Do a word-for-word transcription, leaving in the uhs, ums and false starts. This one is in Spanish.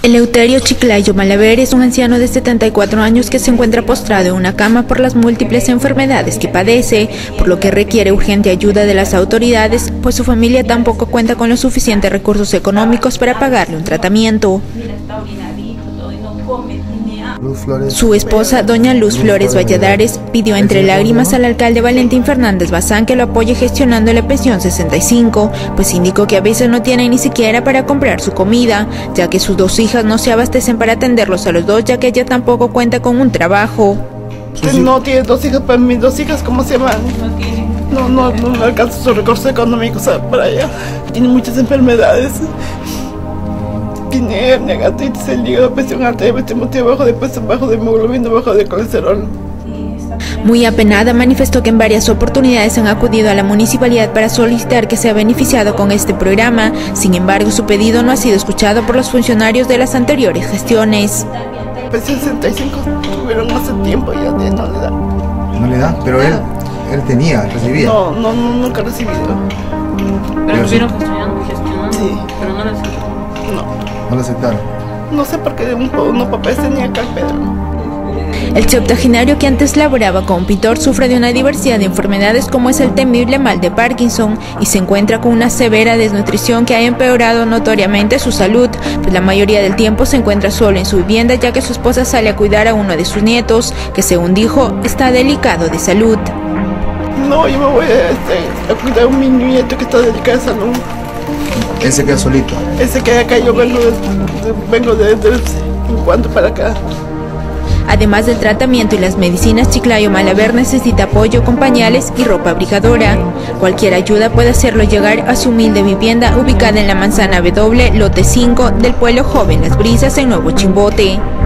Eleuterio Chiclayo Malaver es un anciano de setenta y cuatro años que se encuentra postrado en una cama por las múltiples enfermedades que padece, por lo que requiere urgente ayuda de las autoridades, pues su familia tampoco cuenta con los suficientes recursos económicos para pagarle un tratamiento. Su esposa, doña Luz Flores Valladares, pidió entre lágrimas al alcalde Valentín Fernández Bazán que lo apoye gestionando la pensión sesenta y cinco, pues indicó que a veces no tienen ni siquiera para comprar su comida, ya que sus dos hijas no se abastecen para atenderlos a los dos, ya que ella tampoco cuenta con un trabajo. No tiene dos hijas, para mis dos hijas, ¿cómo se llaman? No, no, no, no alcanza sus recursos económicos para ella. Tiene muchas enfermedades. Tiene hernia, gastritis, el hígado, presión alta, diabetes, bajo de peso, bajo de hemoglobina, bajo de colesterol. Muy apenada, manifestó que en varias oportunidades han acudido a la municipalidad para solicitar que sea beneficiado con este programa. Sin embargo, su pedido no ha sido escuchado por los funcionarios de las anteriores gestiones. Pues sesenta y cinco tuvieron hace tiempo ya, no le da. No le da, pero él, él tenía, recibía. No, no, no nunca ha recibido. Pero estuvieron gestionando, gestionando, sí. Pero no lo aceptaron. No. No lo aceptaron. No sé por qué unos papás tenía acá el Pedro. El septuagenario, que antes laboraba como pintor, sufre de una diversidad de enfermedades como es el temible mal de Parkinson y se encuentra con una severa desnutrición que ha empeorado notoriamente su salud, pues la mayoría del tiempo se encuentra solo en su vivienda, ya que su esposa sale a cuidar a uno de sus nietos, que según dijo, está delicado de salud. No, yo me voy a, este, a cuidar a mi nieto que está delicado de salud. Él se queda solito. Él se queda acá, yo vengo de, de, vengo de, de, de en cuanto para acá. Además del tratamiento y las medicinas, Chiclayo Malaver necesita apoyo con pañales y ropa abrigadora. Cualquier ayuda puede hacerlo llegar a su humilde vivienda ubicada en la manzana W, lote cinco del pueblo Joven Las Brisas, en Nuevo Chimbote.